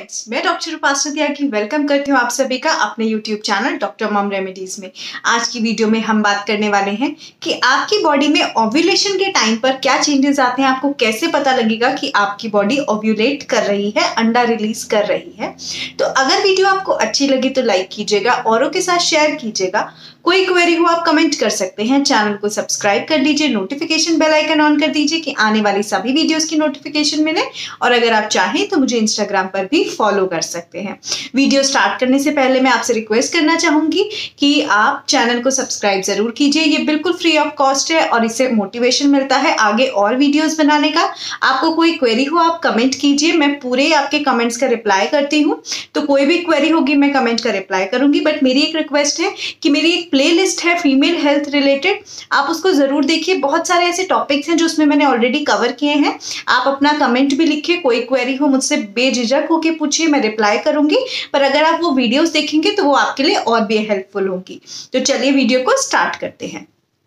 Friends, मैं doctor उपासना त्यागी welcome करती हूँ आप सभी का अपने YouTube channel doctor mom remedies में। आज की वीडियो में हम बात करने वाले हैं कि आपकी बॉडी में ओव्यूलेशन के टाइम पर क्या चेंजेस आते हैं, आपको कैसे पता लगेगा कि आपकी बॉडी ओव्यूलेट कर रही है, अंडा रिलीज कर रही है। तो अगर वीडियो आपको अच्छी लगी तो लाइक कीजिएगा, औरों के साथ शेयर कीजिएगा। कोई क्वेरी हो आप कमेंट कर सकते हैं। चैनल को सब्सक्राइब कर लीजिए, नोटिफिकेशन बेल आइकन ऑन कर दीजिए कि आने वाली सभी वीडियोस की नोटिफिकेशन मिले। और अगर आप चाहें तो मुझे इंस्टाग्राम पर भी फॉलो कर सकते हैं। वीडियो स्टार्ट करने से पहले मैं आपसे रिक्वेस्ट करना चाहूंगी कि आप चैनल को सब्सक्राइब जरूर कीजिए। ये बिल्कुल फ्री ऑफ कॉस्ट है और इससे मोटिवेशन मिलता है आगे और वीडियोस बनाने का। आपको कोई क्वेरी हो आप कमेंट कीजिए, मैं पूरे आपके कमेंट्स का रिप्लाई करती हूँ। तो कोई भी क्वेरी होगी मैं कमेंट का रिप्लाई करूंगी। बट मेरी एक रिक्वेस्ट है कि मेरी एक प्लेलिस्ट है फीमेल हेल्थ रिलेटेड, आप उसको जरूर देखिए। बहुत सारे ऐसे टॉपिक्स हैं जो उसमें मैंने ऑलरेडी कवर किए हैं। आप अपना कमेंट भी लिखिए, कोई क्वेरी हो मुझसे बेझिझक होके पूछिए, मैं रिप्लाई करूंगी। पर अगर आप वो वीडियोस देखेंगे तो वो आपके लिए और भी हेल्पफुल होगी। तो चलिए वीडियो को स्टार्ट करते हैं।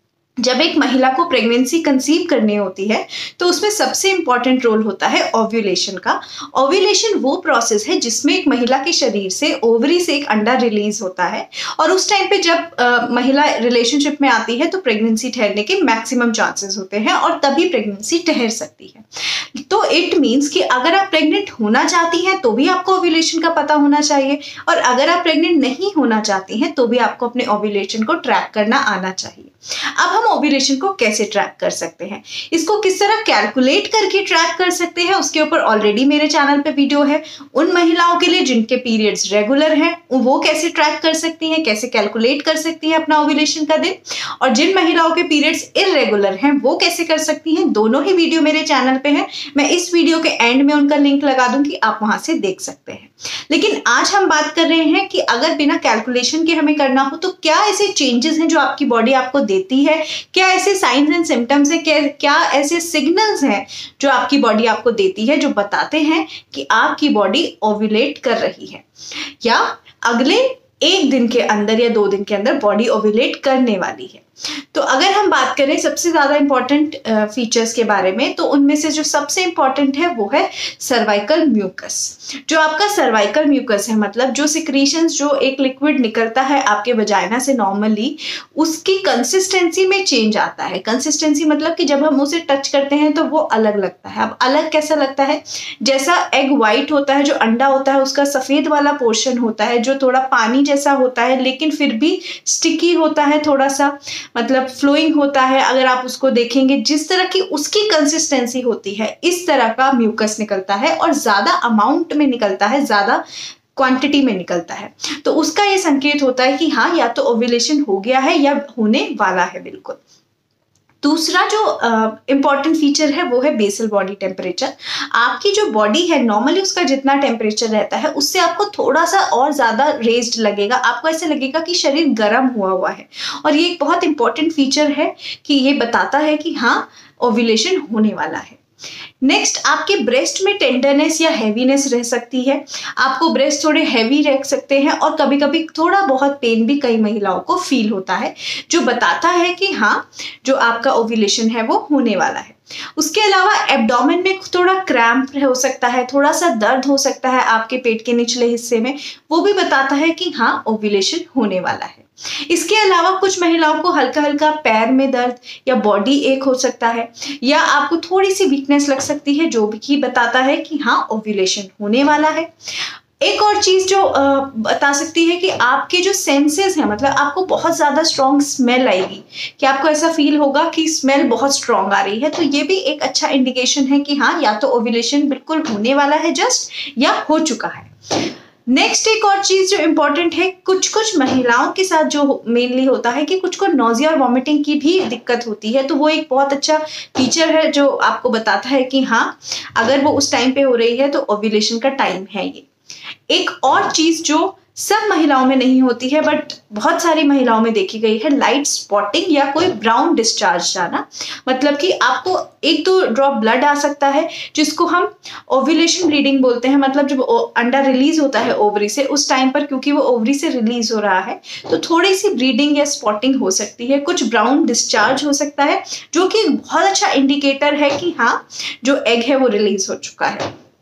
जब एक महिला को प्रेगनेंसी कंसीव करनी होती है तो उसमें सबसे इंपॉर्टेंट रोल होता है ओव्यूलेशन का। ओव्यूलेशन वो प्रोसेस है जिसमें एक महिला के शरीर से ओवरी से एक अंडा रिलीज होता है और उस टाइम पे जब महिला रिलेशनशिप में आती है तो प्रेगनेंसी ठहरने के मैक्सिमम चांसेस होते हैं और तभी प्रेगनेंसी ठहर सकती है। तो इट मीन्स कि अगर आप प्रेग्नेंट होना चाहती हैं तो भी आपको ओव्यूलेशन का पता होना चाहिए, और अगर आप प्रेग्नेंट नहीं होना चाहती हैं तो भी आपको अपने ओव्यूलेशन को ट्रैक करना आना चाहिए। अब हम ओव्यूलेशन को कैसे ट्रैक कर सकते हैं, इसको किस तरह कैलकुलेट करके ट्रैक कर सकते हैं, उसके ऊपर ऑलरेडी मेरे चैनल पे वीडियो है। उन महिलाओं के लिए जिनके पीरियड्स रेगुलर हैं वो कैसे ट्रैक कर सकती हैं, कैसे कैलकुलेट कर सकती हैं अपना ओव्यूलेशन का दिन, और जिन महिलाओं के पीरियड्स इररेगुलर हैं वो कैसे कर सकती हैं। दोनों ही वीडियो मेरे चैनल पे है, मैं इस वीडियो के एंड में उनका लिंक लगा दूंगी, आप वहां से देख सकते हैं। लेकिन आज हम बात कर रहे हैं कि अगर बिना कैलकुलेशन के हमें करना हो तो क्या ऐसे चेंजेस हैं जो आपकी बॉडी आपको देती है, क्या ऐसे साइंस एंड सिम्टम्स है, क्या ऐसे सिग्नल्स हैं जो आपकी बॉडी आपको देती है जो बताते हैं कि आपकी बॉडी ओव्यूलेट कर रही है, या अगले एक दिन के अंदर या 2 दिन के अंदर बॉडी ओव्यूलेट करने वाली है। तो अगर हम बात करें सबसे ज्यादा इंपॉर्टेंट फीचर्स के बारे में तो उनमें से जो सबसे इंपॉर्टेंट है वो है सर्वाइकल म्यूकस। जो आपका सर्वाइकल म्यूकस है, मतलब जो सिक्रीशंस, जो एक लिक्विड निकलता है आपके वजाइना से नॉर्मली, उसकी कंसिस्टेंसी में चेंज आता है। कंसिस्टेंसी मतलब कि जब हम उसे टच करते हैं तो वो अलग लगता है। अब अलग कैसा लगता है, जैसा एग व्हाइट होता है, जो अंडा होता है उसका सफेद वाला पोर्शन होता है जो थोड़ा पानी जैसा होता है लेकिन फिर भी स्टिकी होता है, थोड़ा सा मतलब फ्लोइंग होता है। अगर आप उसको देखेंगे जिस तरह की उसकी कंसिस्टेंसी होती है इस तरह का म्यूकस निकलता है और ज्यादा अमाउंट में निकलता है, ज्यादा क्वांटिटी में निकलता है। तो उसका ये संकेत होता है कि हाँ, या तो ओव्यूलेशन हो गया है या होने वाला है। बिल्कुल। दूसरा जो इंपॉर्टेंट फीचर है वो है बेसल बॉडी टेम्परेचर। आपकी जो बॉडी है नॉर्मली उसका जितना टेम्परेचर रहता है उससे आपको थोड़ा सा और ज्यादा रेज्ड लगेगा, आपको ऐसे लगेगा कि शरीर गर्म हुआ है। और ये एक बहुत इंपॉर्टेंट फीचर है कि ये बताता है कि हाँ, ओव्यूलेशन होने वाला है। नेक्स्ट, आपके ब्रेस्ट में टेंडरनेस या हैवीनेस रह सकती है। आपको ब्रेस्ट थोड़े हैवी रख सकते हैं और कभी कभी थोड़ा बहुत पेन भी कई महिलाओं को फील होता है, जो बताता है कि हाँ, जो आपका ओव्यूलेशन है वो होने वाला है। उसके अलावा एब्डोमेन में थोड़ा क्रैम्प हो सकता है, थोड़ा सा दर्द हो सकता है आपके पेट के निचले हिस्से में, वो भी बताता है कि हाँ, ओव्यूलेशन होने वाला है। इसके अलावा कुछ महिलाओं को हल्का हल्का पैर में दर्द या बॉडी एक हो सकता है, या आपको थोड़ी सी वीकनेस लग सकती है, जो भी बताता है कि हाँ, ओव्यूलेशन होने वाला है। एक और चीज जो बता सकती है कि आपके जो सेंसेस हैं, मतलब आपको बहुत ज्यादा स्ट्रॉन्ग स्मेल आएगी, कि आपको ऐसा फील होगा कि स्मेल बहुत स्ट्रॉन्ग आ रही है, तो ये भी एक अच्छा इंडिकेशन है कि हाँ, या तो ओव्यूलेशन बिल्कुल होने वाला है जस्ट, या हो चुका है। नेक्स्ट, एक और चीज जो इंपॉर्टेंट है, कुछ महिलाओं के साथ जो मेनली होता है कि कुछ को नोजिया और वॉमिटिंग की भी दिक्कत होती है, तो वो एक बहुत अच्छा फीचर है जो आपको बताता है कि हाँ, अगर वो उस टाइम पे हो रही है तो ओव्यूलेशन का टाइम है ये। एक और चीज जो सब महिलाओं में नहीं होती है बट बहुत सारी महिलाओं में देखी गई है, लाइट स्पॉटिंग या कोई ब्राउन डिस्चार्ज जाना। मतलब कि आपको 1-2 ड्रॉप ब्लड आ सकता है, जिसको हम ओव्यूलेशन ब्लीडिंग बोलते हैं। मतलब जब अंडा रिलीज होता है ओवरी से, उस टाइम पर क्योंकि वो ओवरी से रिलीज हो रहा है तो थोड़ी सी ब्लीडिंग या स्पॉटिंग हो सकती है, कुछ ब्राउन डिस्चार्ज हो सकता है, जो कि बहुत अच्छा इंडिकेटर है कि हाँ, जो एग है वो रिलीज हो चुका है।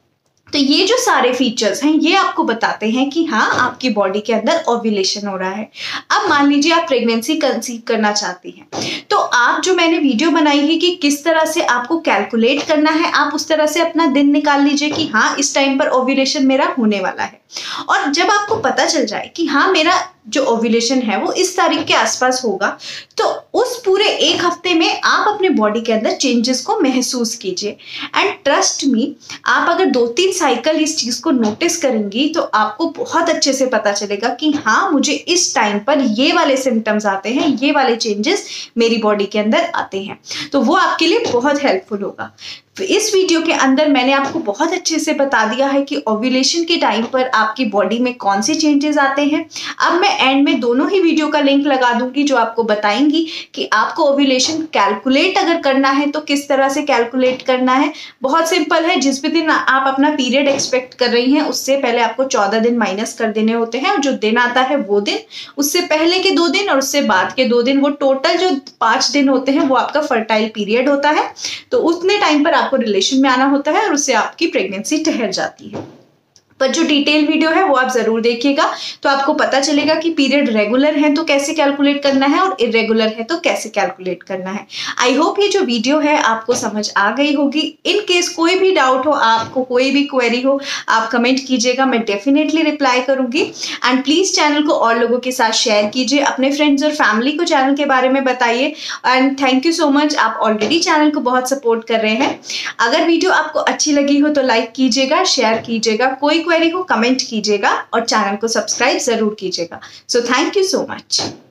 तो ये जो सारे फीचर्स हैं ये आपको बताते हैं कि हाँ आपकी बॉडी के अंदर ओव्यूलेशन हो रहा है। अब मान लीजिए आप प्रेगनेंसी कंसीव करना चाहती हैं, तो आप जो मैंने वीडियो बनाई है कि किस तरह से आपको कैलकुलेट करना है, आप उस तरह से अपना दिन निकाल लीजिए कि हाँ इस टाइम पर ओव्यूलेशन मेरा होने वाला है। और जब आपको पता चल जाए कि हाँ मेरा जो ओव्यूलेशन है वो इस तारीख के आसपास होगा, तो उस पूरे एक हफ्ते में आप अपने बॉडी के अंदर चेंजेस को महसूस कीजिए। एंड ट्रस्ट मी, आप अगर 2-3 साइकिल इस चीज को नोटिस करेंगी तो आपको बहुत अच्छे से पता चलेगा कि हाँ मुझे इस टाइम पर ये वाले सिम्टम्स आते हैं, ये वाले चेंजेस मेरी बॉडी के अंदर आते हैं। तो वो आपके लिए बहुत हेल्पफुल होगा। तो इस वीडियो के अंदर मैंने आपको बहुत अच्छे से बता दिया है कि ओव्यूलेशन के टाइम पर आपकी बॉडी में कौन से चेंजेस आते हैं। अब मैं एंड में दोनों ही वीडियो का लिंक लगा दूंगी जो आपको बताएंगी कि आपको ओव्यूलेशन कैलकुलेट अगर करना है तो किस तरह से कैलकुलेट करना है। बहुत सिंपल है, जिस भी दिन आप अपना पीरियड एक्सपेक्ट कर रही हैं उससे पहले आपको 14 दिन माइनस कर देने होते हैं, और जो दिन आता है वो दिन, उससे पहले के 2 दिन और उससे बाद के 2 दिन, वो टोटल जो 5 दिन होते हैं वो आपका फर्टाइल पीरियड होता है। तो उतने टाइम पर आपको रिलेशन में आना होता है और उससे आपकी प्रेगनेंसी ठहर जाती है। पर जो डिटेल वीडियो है वो आप जरूर देखिएगा, तो आपको पता चलेगा कि पीरियड रेगुलर है तो कैसे कैलकुलेट करना है और इरेगुलर है तो कैसे कैलकुलेट करना है। आई होप ये जो वीडियो है आपको समझ आ गई होगी। इन केस कोई भी डाउट हो, आपको कोई भी क्वेरी हो, आप कमेंट कीजिएगा, मैं डेफिनेटली रिप्लाई करूंगी। एंड प्लीज चैनल को और लोगों के साथ शेयर कीजिए, अपने फ्रेंड्स और फैमिली को चैनल के बारे में बताइए। And thank you so much, आप ऑलरेडी चैनल को बहुत सपोर्ट कर रहे हैं। अगर वीडियो आपको अच्छी लगी हो तो लाइक कीजिएगा, शेयर कीजिएगा, कोई क्वेरी हो कमेंट कीजिएगा और चैनल को सब्सक्राइब जरूर कीजिएगा। So thank you so much.